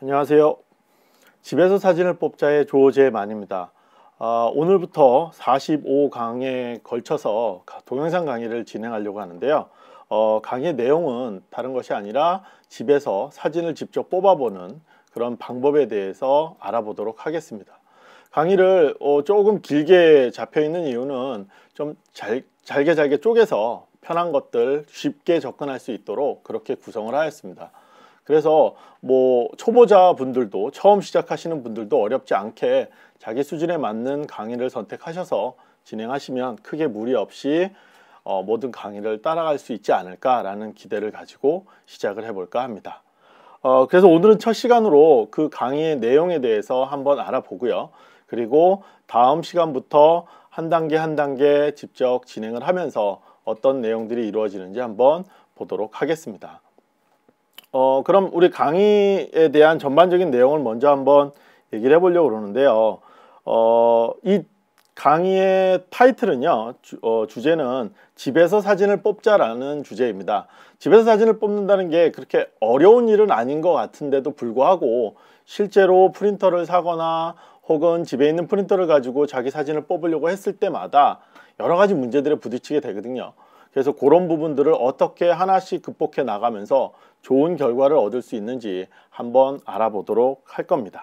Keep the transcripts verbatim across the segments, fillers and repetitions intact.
안녕하세요. 집에서 사진을 뽑자의 조재만입니다. 어, 오늘부터 사십오 강에 걸쳐서 동영상 강의를 진행하려고 하는데요. 어, 강의 내용은 다른 것이 아니라 집에서 사진을 직접 뽑아보는 그런 방법에 대해서 알아보도록 하겠습니다. 강의를 어, 조금 길게 잡혀 있는 이유는 좀 잘, 잘게 잘게 쪼개서 편한 것들 쉽게 접근할 수 있도록 그렇게 구성을 하였습니다. 그래서 뭐 초보자 분들도 처음 시작하시는 분들도 어렵지 않게 자기 수준에 맞는 강의를 선택하셔서 진행하시면 크게 무리 없이 어, 모든 강의를 따라갈 수 있지 않을까라는 기대를 가지고 시작을 해볼까 합니다. 어, 그래서 오늘은 첫 시간으로 그 강의의 내용에 대해서 한번 알아보고요. 그리고 다음 시간부터 한 단계 한 단계 직접 진행을 하면서 어떤 내용들이 이루어지는지 한번 보도록 하겠습니다. 어, 그럼 우리 강의에 대한 전반적인 내용을 먼저 한번 얘기를 해보려고 그러는데요. 어, 이 강의의 타이틀은요, 주, 어, 주제는 집에서 사진을 뽑자라는 주제입니다. 집에서 사진을 뽑는다는 게 그렇게 어려운 일은 아닌 것 같은데도 불구하고 실제로 프린터를 사거나 혹은 집에 있는 프린터를 가지고 자기 사진을 뽑으려고 했을 때마다 여러 가지 문제들에 부딪히게 되거든요. 그래서 그런 부분들을 어떻게 하나씩 극복해 나가면서 좋은 결과를 얻을 수 있는지 한번 알아보도록 할 겁니다.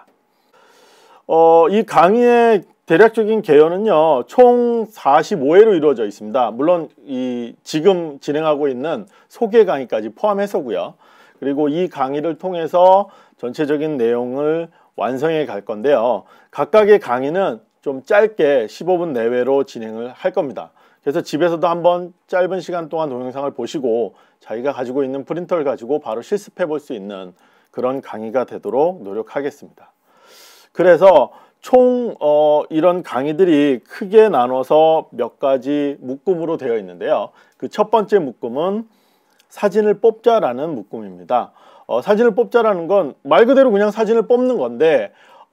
어, 이 강의의 대략적인 개요는요, 총 사십오 회로 이루어져 있습니다. 물론 이 지금 진행하고 있는 소개 강의까지 포함해서고요. 그리고 이 강의를 통해서 전체적인 내용을 완성해 갈 건데요. 각각의 강의는 좀 짧게 십오 분 내외로 진행을 할 겁니다. 그래서 집에서도 한번 짧은 시간 동안 동영상을 보시고 자기가 가지고 있는 프린터를 가지고 바로 실습해 볼 수 있는 그런 강의가 되도록 노력하겠습니다. 그래서 총 어, 이런 강의들이 크게 나눠서 몇 가지 묶음으로 되어 있는데요. 그 첫 번째 묶음은 사진을 뽑자라는 묶음입니다. 어, 사진을 뽑자라는 건 말 그대로 그냥 사진을 뽑는 건데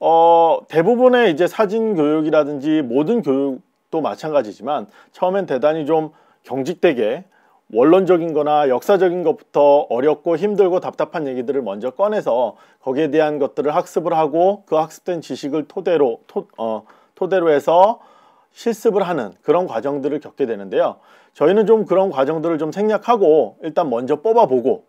어, 대부분의 이제 사진 교육이라든지 모든 교육 또 마찬가지지만 처음엔 대단히 좀 경직되게 원론적인 거나 역사적인 것부터 어렵고 힘들고 답답한 얘기들을 먼저 꺼내서 거기에 대한 것들을 학습을 하고 그 학습된 지식을 토대로 토, 어, 토대로 해서 실습을 하는 그런 과정들을 겪게 되는데요. 저희는 좀 그런 과정들을 좀 생략하고 일단 먼저 뽑아보고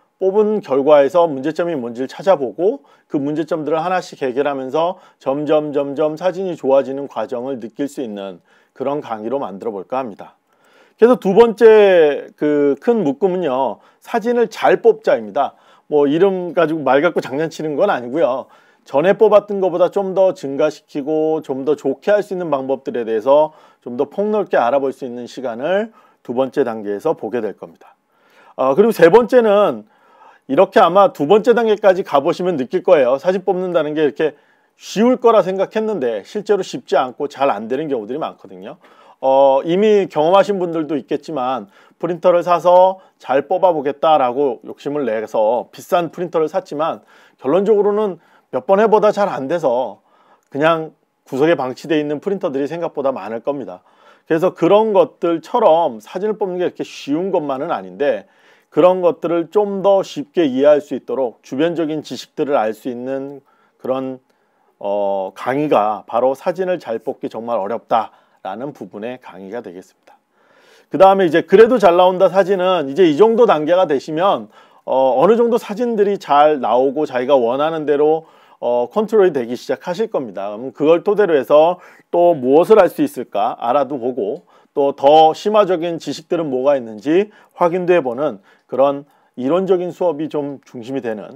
뽑은 결과에서 문제점이 뭔지를 찾아보고 그 문제점들을 하나씩 해결하면서 점점 점점 사진이 좋아지는 과정을 느낄 수 있는 그런 강의로 만들어 볼까 합니다. 그래서 두 번째 그 큰 묶음은요, 사진을 잘 뽑자입니다. 뭐 이름 가지고 말 갖고 장난치는 건 아니고요. 전에 뽑았던 것보다 좀 더 증가시키고 좀 더 좋게 할 수 있는 방법들에 대해서 좀 더 폭넓게 알아볼 수 있는 시간을 두 번째 단계에서 보게 될 겁니다. 어, 그리고 세 번째는 이렇게 아마 두 번째 단계까지 가보시면 느낄 거예요. 사진 뽑는다는 게 이렇게 쉬울 거라 생각했는데 실제로 쉽지 않고 잘 안 되는 경우들이 많거든요. 어, 이미 경험하신 분들도 있겠지만 프린터를 사서 잘 뽑아보겠다라고 욕심을 내서 비싼 프린터를 샀지만 결론적으로는 몇 번 해보다 잘 안 돼서 그냥 구석에 방치되어 있는 프린터들이 생각보다 많을 겁니다. 그래서 그런 것들처럼 사진을 뽑는 게 이렇게 쉬운 것만은 아닌데 그런 것들을 좀 더 쉽게 이해할 수 있도록 주변적인 지식들을 알 수 있는 그런 어, 강의가 바로 사진을 잘 뽑기 정말 어렵다라는 부분의 강의가 되겠습니다. 그 다음에 이제 그래도 잘 나온다 사진은 이제 이 정도 단계가 되시면 어, 어느 정도 사진들이 잘 나오고 자기가 원하는 대로 어, 컨트롤이 되기 시작하실 겁니다. 그럼 그걸 토대로 해서 또 무엇을 할 수 있을까 알아도 보고 또 더 심화적인 지식들은 뭐가 있는지 확인도 해보는 그런 이론적인 수업이 좀 중심이 되는,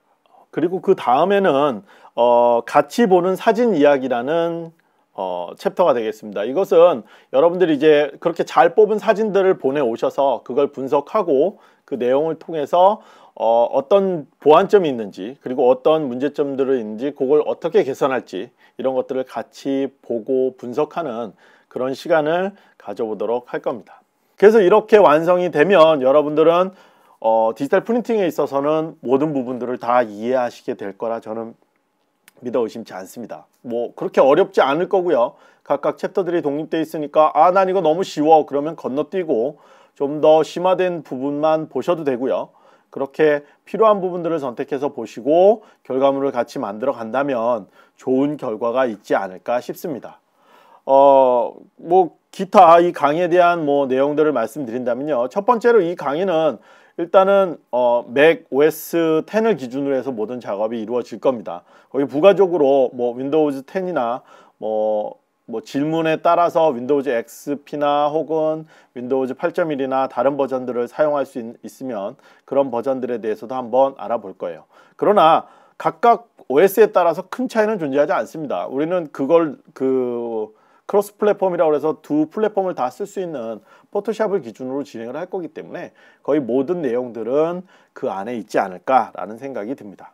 그리고 그 다음에는 어, 같이 보는 사진 이야기라는 어, 챕터가 되겠습니다. 이것은 여러분들이 이제 그렇게 잘 뽑은 사진들을 보내오셔서 그걸 분석하고 그 내용을 통해서 어, 어떤 보완점이 있는지 그리고 어떤 문제점들이 있는지 그걸 어떻게 개선할지 이런 것들을 같이 보고 분석하는 그런 시간을 가져보도록 할 겁니다. 그래서 이렇게 완성이 되면 여러분들은 어, 디지털 프린팅에 있어서는 모든 부분들을 다 이해하시게 될 거라 저는 믿어 의심치 않습니다. 뭐 그렇게 어렵지 않을 거고요. 각각 챕터들이 독립되어 있으니까 아, 난 이거 너무 쉬워 그러면 건너뛰고 좀 더 심화된 부분만 보셔도 되고요. 그렇게 필요한 부분들을 선택해서 보시고 결과물을 같이 만들어 간다면 좋은 결과가 있지 않을까 싶습니다. 어, 뭐 기타 이 강의에 대한 뭐 내용들을 말씀드린다면요. 첫 번째로 이 강의는 일단은 어, 맥 오에스 텐을 기준으로 해서 모든 작업이 이루어질 겁니다. 거기 부가적으로 뭐 윈도우즈 텐이나 뭐, 뭐 질문에 따라서 윈도우즈 엑스피나 혹은 윈도우즈 팔 점 일이나 다른 버전들을 사용할 수 있, 있으면 그런 버전들에 대해서도 한번 알아볼 거예요. 그러나 각각 오에스에 따라서 큰 차이는 존재하지 않습니다. 우리는 그걸 그 크로스 플랫폼이라고 해서 두 플랫폼을 다 쓸 수 있는 포토샵을 기준으로 진행을 할 거기 때문에 거의 모든 내용들은 그 안에 있지 않을까라는 생각이 듭니다.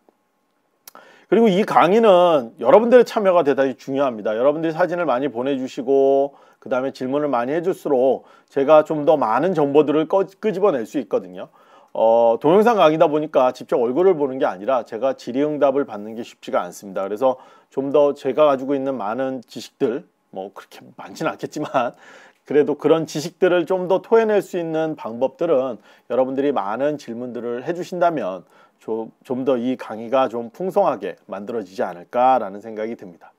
그리고 이 강의는 여러분들의 참여가 대단히 중요합니다. 여러분들이 사진을 많이 보내주시고 그 다음에 질문을 많이 해줄수록 제가 좀 더 많은 정보들을 꺼, 끄집어낼 수 있거든요. 어, 동영상 강의다 보니까 직접 얼굴을 보는 게 아니라 제가 질의응답을 받는 게 쉽지가 않습니다. 그래서 좀 더 제가 가지고 있는 많은 지식들, 뭐 그렇게 많지는 않겠지만 그래도 그런 지식들을 좀 더 토해낼 수 있는 방법들은 여러분들이 많은 질문들을 해주신다면 좀 더 이 강의가 좀 풍성하게 만들어지지 않을까라는 생각이 듭니다.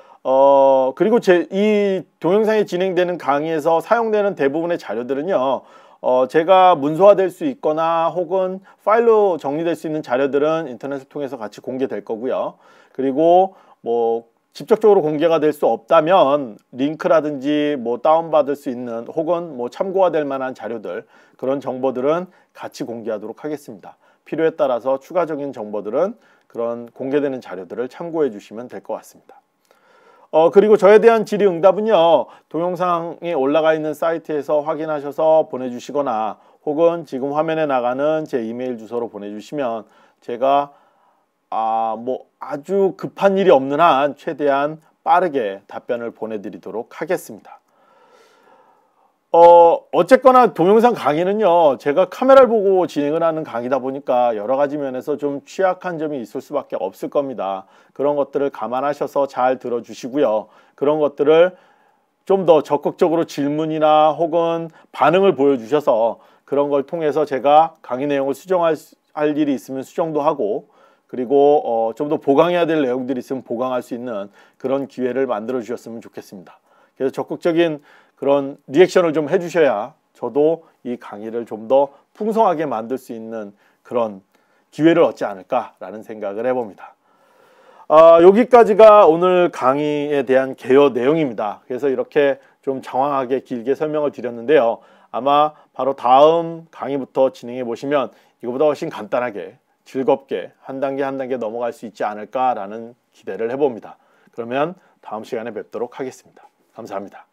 어, 그리고 제 이 동영상이 진행되는 강의에서 사용되는 대부분의 자료들은요. 어, 제가 문서화될 수 있거나 혹은 파일로 정리될 수 있는 자료들은 인터넷을 통해서 같이 공개될 거고요. 그리고 뭐 직접적으로 공개가 될 수 없다면 링크라든지 뭐 다운받을 수 있는 혹은 뭐 참고가 될 만한 자료들, 그런 정보들은 같이 공개하도록 하겠습니다. 필요에 따라서 추가적인 정보들은 그런 공개되는 자료들을 참고해 주시면 될 것 같습니다. 어, 그리고 저에 대한 질의응답은요, 동영상에 올라가 있는 사이트에서 확인하셔서 보내주시거나 혹은 지금 화면에 나가는 제 이메일 주소로 보내주시면 제가 아, 뭐 아주 급한 일이 없는 한 최대한 빠르게 답변을 보내드리도록 하겠습니다. 어, 어쨌거나 동영상 강의는요, 제가 카메라를 보고 진행을 하는 강의다 보니까 여러 가지 면에서 좀 취약한 점이 있을 수밖에 없을 겁니다. 그런 것들을 감안하셔서 잘 들어주시고요. 그런 것들을 좀 더 적극적으로 질문이나 혹은 반응을 보여주셔서 그런 걸 통해서 제가 강의 내용을 수정할 할 일이 있으면 수정도 하고, 그리고 어, 좀 더 보강해야 될 내용들이 있으면 보강할 수 있는 그런 기회를 만들어 주셨으면 좋겠습니다. 그래서 적극적인 그런 리액션을 좀 해주셔야 저도 이 강의를 좀 더 풍성하게 만들 수 있는 그런 기회를 얻지 않을까라는 생각을 해봅니다. 아, 여기까지가 오늘 강의에 대한 개요 내용입니다. 그래서 이렇게 좀 장황하게 길게 설명을 드렸는데요. 아마 바로 다음 강의부터 진행해 보시면 이거보다 훨씬 간단하게 즐겁게 한 단계 한 단계 넘어갈 수 있지 않을까라는 기대를 해봅니다. 그러면 다음 시간에 뵙도록 하겠습니다. 감사합니다.